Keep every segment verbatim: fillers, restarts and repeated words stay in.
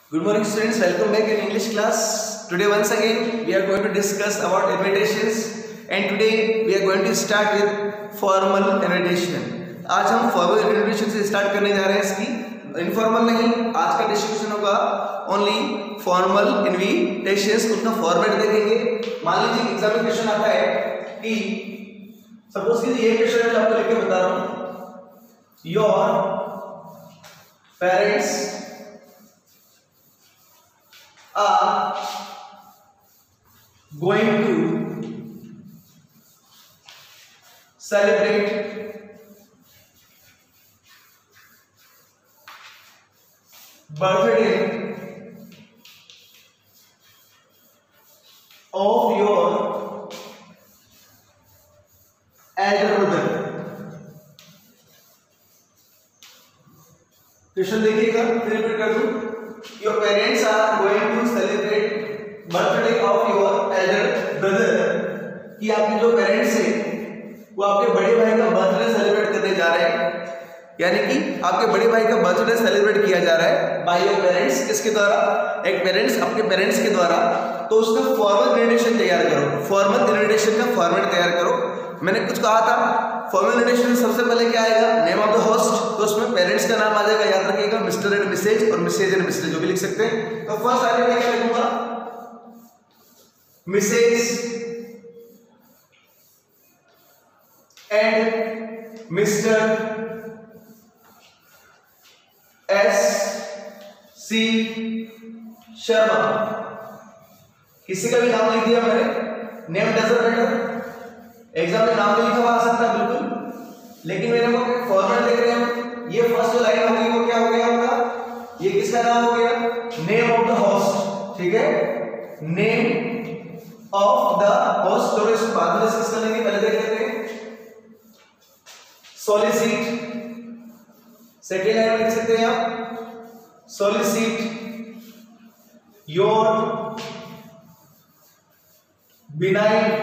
Good morning students, welcome back in English class. Today once again we are going to discuss about invitations and today we are going to start with formal invitation. आज हम formal invitation से start करने जा रहे हैं इसकी informal नहीं, आज का discussion होगा only formal invitations, उनका format देखेंगे. मान लीजिए एग्जाम में क्वेश्चन आता है कि सपोज कीजिए ये क्वेश्चन है जो आपको लिख के बता रहा हूँ. Your parents are going to celebrate birthday of your elder brother. Question देखिएगा, फिर रिपीट कर दूं. Your parents are going to celebrate birthday of your elder brother. कि आपके जो पेरेंट्स हैं वो आपके बड़े भाई का बर्थडे सेलिब्रेट करने जा रहे हैं, यानी कि आपके बड़े भाई का बर्थडे सेलिब्रेट किया जा रहा है बाय योर पेरेंट्स. किसके द्वारा? एक पेरेंट्स अपने पेरेंट्स के द्वारा. तो उसका फॉर्मल इन्विटेशन तैयार करो. फॉर्मल इन्विटेशन का फॉर्मेट तैयार करो. मैंने कुछ कहा था फॉर्मल इन्विटेशन सबसे पहले क्या आएगा? Name of the host. तो उसमें पेरेंट्स का नाम आ जाएगा, याद रखिएगा. मिस्टर एंड मिसेज और मिसेज एंड मिसेज जो भी लिख सकते हैं. तो फर्स्ट आगे मैं क्या लिखूंगा? Mrs and Mr S C Sharma. किसी का भी नाम लिख दिया मैंने. Name doesn't matter. एग्जाम में नाम तो लिखा हुआ आ सकता है बिल्कुल, लेकिन मैंने वो फॉर्मेट देख रहे हैं. ये फर्स्ट जो लाइन होगी वो क्या हो गया आपका? ये किसका नाम हो गया? Name of the host. ठीक है, नेम ऑफ द होस्ट. तो इसको बाद में डिस्कस कर लेंगे, पहले देख लेते हैं. सोलिसिट. सेकेंड लाइन लिख सकते हैं आप. Solicit your benign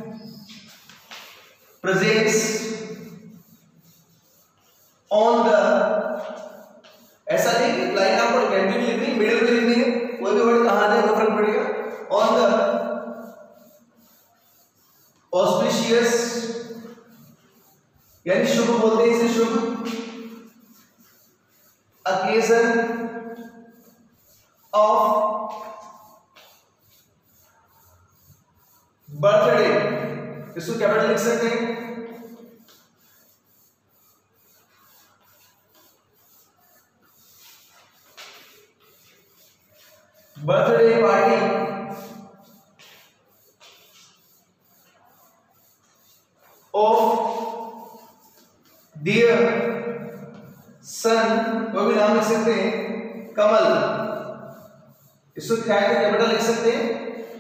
presence on the. ऐसा नहीं कि लाइन आपको कंटिन्यू लिखनी, मिडिल में लिखनी है. कोई भी वर्ड कहां जाए फर्क पड़ेगा. ऑन द ऑस्पिशियस, यानी शुभ बोलते हैं इसे, शुभ अकेजन ऑफ बर्थडे. इसको कैपिटल लिख सकते हैं. Birthday party of dear son. वो भी नाम लिख सकते हैं, कमल. इसको क्या है? कैपिटल लिख सकते हैं.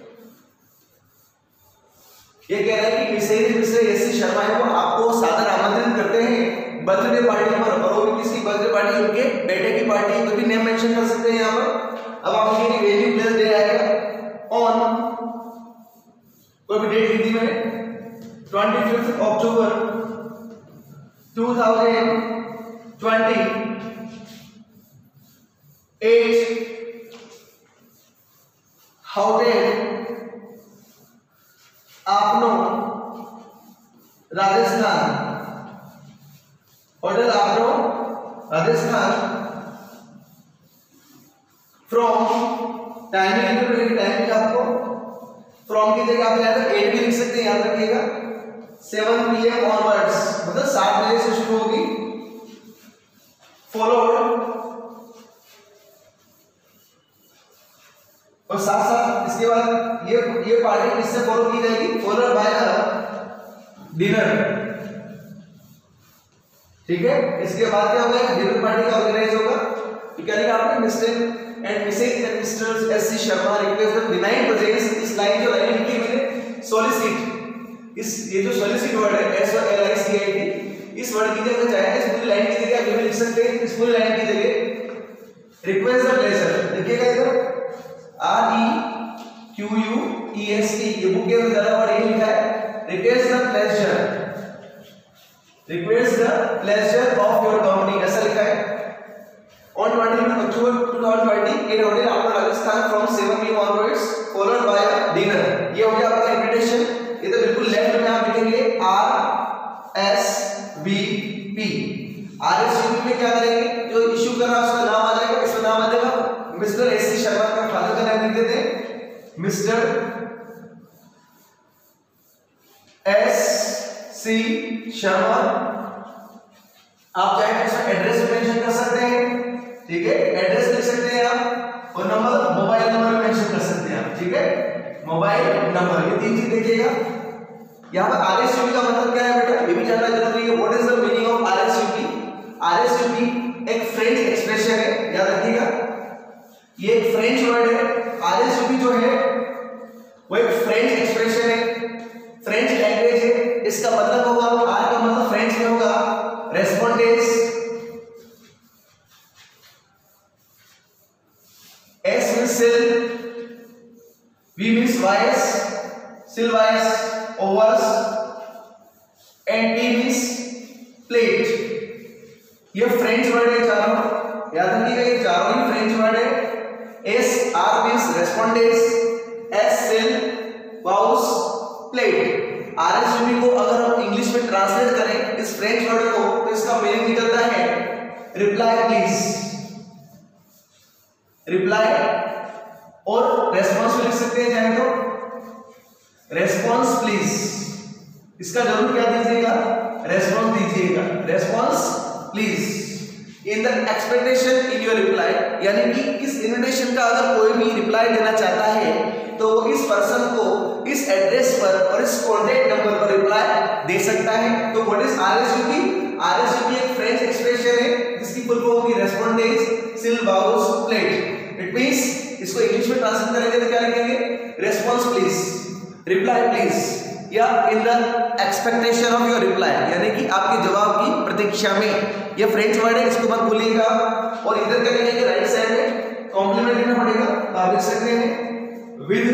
ये कह रहा है कि Mrs Mr S C Sharma है वो आपको सादर आमंत्रित करते हैं बर्थडे पार्टी पर. और वो भी किसकी बर्थडे पार्टी? उनके बेटे की पार्टी. तो भी नेम मेंशन कर सकते हैं यहाँ पर. अब आप उनकी वैल्यू प्लेस डे आएगा ऑन, कोई भी डेट लिखी मैंने, twenty fifth October two thousand twenty eight. Hotel Aapno Rajasthan. Hotel Aapno Rajasthan. From timing timing आपको फ्रॉम की जगह आप यहाँ एट भी लिख सकते हैं, याद रखिएगा. सेवन पी एम ऑनवर्ड्स, मतलब सात बजे से शुरू होगी. फॉलोड और साथ साथ इसके बाद ये ये पार्टी किससे फॉलो की जाएगी? Followed by dinner. ठीक है, इसके बाद क्या होगा? डिनर पार्टी का ऑर्गेनाइज होगा. क्या लिखा आपने? Mr and Mrs and Mr S C Sharma request the benign presence. इस लाइन जो लाइन लिखी मैंने सोलिसिट, इस ये जो सोलिसिट वर्ड है S O L I C I T, इस वर्ड की जगह चाहे इस पूरी लाइन की जगह आप ये भी लिख सकते हैं. इस पूरी लाइन की जगह रिक्वेस्ट द प्लेजर देखिएगा इधर R E Q U E S T. ये बुक के अंदर ज्यादा वर्ड ये लिखा है. Request the pleasure, request the pleasure of your company, ऐसा लिखा है. On twenty-fifth October twenty twenty, it hotel after Rajasthan from seven p m onwards, followed by a dinner. ये हो गया आपका इनविटेशन। ये तो बिल्कुल लेफ्ट में आप लिखेंगे R S V P. R S V P में क्या करेंगे, जो इशू कर रहा है उसका नाम आ जाएगा, इसका नाम आ जाएगा मिस्टर एस सी शर्मा, का फादर का नाम लिख देते हैं मिस्टर एस सी शर्मा। आप चाहे तो इसमें एड्रेस मेंशन कर सकते हैं, ठीक है, एड्रेस लिख सकते हैं आप, और नंबर मोबाइल नंबर मेंशन कर सकते हैं आप, ठीक है, मोबाइल नंबर, ये तीन चीज देखिएगा। यहाँ पर आरएसयूपी का मतलब क्या है बेटा, ये भी जानना जरूरी है। What is the meaning of RSVP? RSVP एक फ्रेंच एक्सप्रेशन है, याद रखिएगा, ये एक फ्रेंच वर्ड है। आरएसयूपी जो है वो एक फ्रेंच एक्सप्रेशन है, फ्रेंच लैंग्वेज है। इसका मतलब होगा, आर का मतलब फ्रेंच में होगा रेस्पोंडेस, एस मींस सिल, वी मींस वाइस, सिल वाइस, ओवर्स, एंड टी मींस प्लेट। ये फ्रेंच वर्ड है चारों, याद रखिएगा ये चारों ही फ्रेंच वर्ड है। एस आर मींस रेस्पोंडेस, एस सिल, वाउस, प्लेट। आरएसवीपी को अगर हम इंग्लिश में ट्रांसलेट करें इस फ्रेंच वर्ड को, तो इसका मीनिंग निकलता है रिप्लाई प्लीज, रिप्लाई, और रेस्पॉन्स भी लिख सकते हैं चाहे तो रेस्पॉन्स प्लीज। इसका जरूर क्या दीजिएगा, रेस्पॉन्स दीजिएगा, response please in the expectation in your reply. यानी कि इस इन्विटेशन का अगर कोई भी रिप्लाई देना चाहता है तो वो इस पर्सन को इस एड्रेस पर और इस कॉन्टैक्ट नंबर पर रिप्लाई दे सकता है। तो व्हाट इज आरएसवीपी? आरएसवीपी एक फ्रेंच एक्सप्रेशन है जिसकी फुल फॉर्म होगी रेस्पोंडेस, सिल, वाउस, प्लेट। इट मींस इसको इंग्लिश में ट्रांसलेट करेंगे तो क्या लिखेंगे, रेस्पॉन्स प्लीज, रिप्लाई प्लीज, या in the expectation of your reply, यानी कि आपके जवाब की प्रतीक्षा में। ये फ्रेंच वर्ड है, इसको मत भूलिएगा। और इधर क्या लिखेंगे, राइट साइड में कॉम्प्लीमेंट लिखना पड़ेगा, तो आप लिख सकते हैं with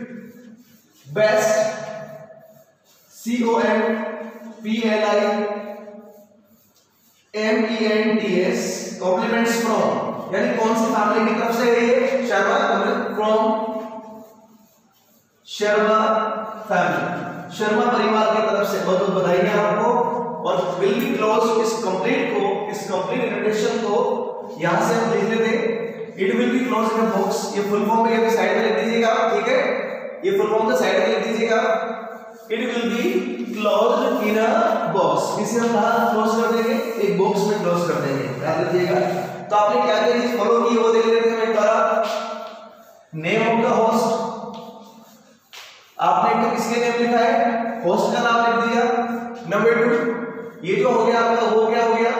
best, C O M P L I M E N T S, compliments from, यानी कौन सी फैमिली की तरफ से है ये, शर्मा, फ्रॉम शर्मा फैमिली, शर्मा परिवार की तरफ से बहुत बहुत बधाई है आपको। और विल बी क्लोज, इस कंप्लीट को, इस कंप्लीट इन्विटेशन को यहां से हम लिख लेते हैं, it will be close in a box. ये फुल फॉर्म में ये साइड में लिख दीजिएगा, ठीक है, ये फुल फॉर्म तो साइड में लिख दीजिएगा, it will be closed in a box. इसे हम कहां क्लोज कर देंगे, एक बॉक्स में क्लोज कर देंगे, याद रखिएगा। तो आपने क्या क्या चीज फॉलो की वो देख लेते हैं एक बार। नेम ऑफ द होस्ट, आपने तो किसके नेम लिखा है, होस्ट का नाम लिख दिया। नंबर टू, ये जो हो गया आपका वो क्या हो गया,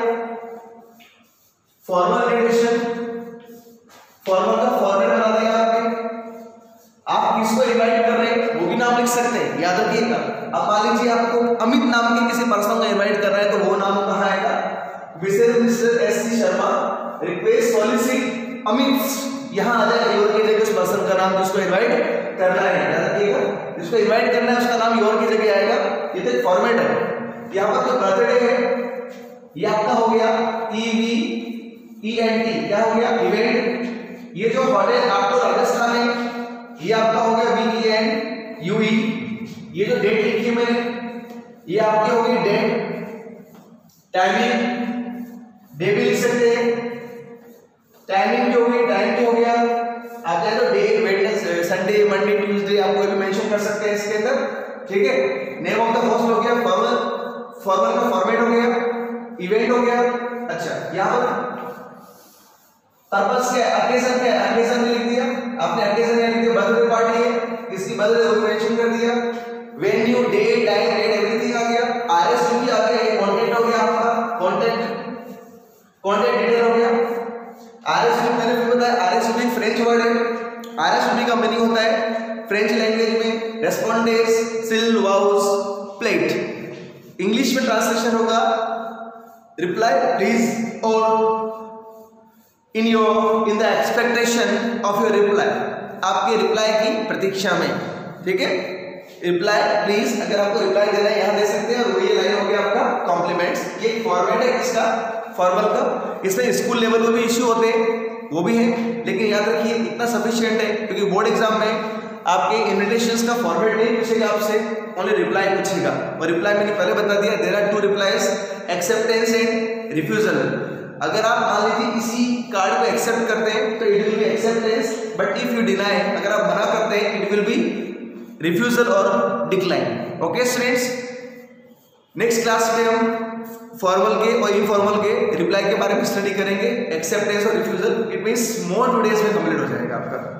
फॉर्मल इन्विटेशन, फॉर्मल का फॉर्मेट बना दिया आपने। आप किसको इनवाइट कर रहे हैं वो भी नाम लिख सकते हैं, याद रखिएगा। अब मान लीजिए आपको अमित नाम के किसी पर्सन को इनवाइट कर रहे हैं, तो वो नाम कहाँ आएगा, Mr Mr S C Sharma request solicit Amit, यहाँ आ जाएगा योर की जगह उस पर्सन का नाम जिसको इनवाइट करना है, याद रखिएगा। जिसको इनवाइट करना है उसका नाम योर की जगह आएगा। ये तो एक फॉर्मेट है। यहाँ पर जो बर्थडे है ये आपका हो गया E V E N T, क्या हो गया, इवेंट। ये जो होटल आपको राजस्थान है ये आपका हो गया V E N U E. ये जो डेट लिखी है मैंने ये आपकी हो गई डेट। टाइमिंग डे भी लिख सकते हैं, टाइमिंग भी हो गई, टाइम भी हो गया। आप चाहे तो day, Wednesday, Sunday, Monday, Tuesday आप कोई भी मेंशन कर सकते हैं इसके अंदर, ठीक है। नेम ऑफ द होस्ट हो गया, फॉर्मल, फॉर्मल का फॉर्मेट हो गया, इवेंट हो गया। अच्छा, यहाँ पर पर्पस क्या है, अकेशन क्या है, अकेशन लिख दिया आपने, अकेशन यानी कि बर्थडे पार्टी है, इसकी बर्थडे को मेंशन कर दिया। Venue, day, time, date everything आ गया। आरएसवीपी आ गया, ये कांटेक्ट हो गया आपका, कांटेक्ट कांटेक्ट डिटेल हो गया। आरएसवीपी मैंने भी बताया, आरएसवीपी फ्रेंच वर्ड है। आरएसवीपी का मीनिंग होता है फ्रेंच लैंग्वेज में रेस्पोंडेस, सिल, वाउस, प्लेट। इंग्लिश में ट्रांसलेशन होगा रिप्लाई प्लीज और in your in the expectation of your reply, आपके रिप्लाई की प्रतीक्षा में, ठीक है। रिप्लाई प्लीज, अगर आपको रिप्लाई देना है यहाँ दे सकते हैं। और वही लाइन हो गया आपका कॉम्प्लीमेंट्स। ये फॉर्मेट है इसका फॉर्मल का। इसमें स्कूल लेवल में भी इश्यू होते हैं, वो भी है, लेकिन याद रखिए इतना सफिशिएंट है क्योंकि बोर्ड एग्जाम में आपके इन्विटेशंस का फॉर्मेट नहीं पूछेगा आपसे, ओनली रिप्लाई पूछेगा। और रिप्लाई मैंने पहले बता दिया, there are two replies, acceptance and refusal. अगर आप मान लीजिए किसी कार्ड को एक्सेप्ट करते हैं तो it will be acceptance, but if you deny, अगर आप मना करते हैं इट विल बी रिफ्यूजल और decline. Okay students, next class में हम फॉर्मल के और इनफॉर्मल के रिप्लाई के बारे में स्टडी करेंगे। एक्सेप्टेंस और refusal it means more two days में कंप्लीट हो जाएगा आपका।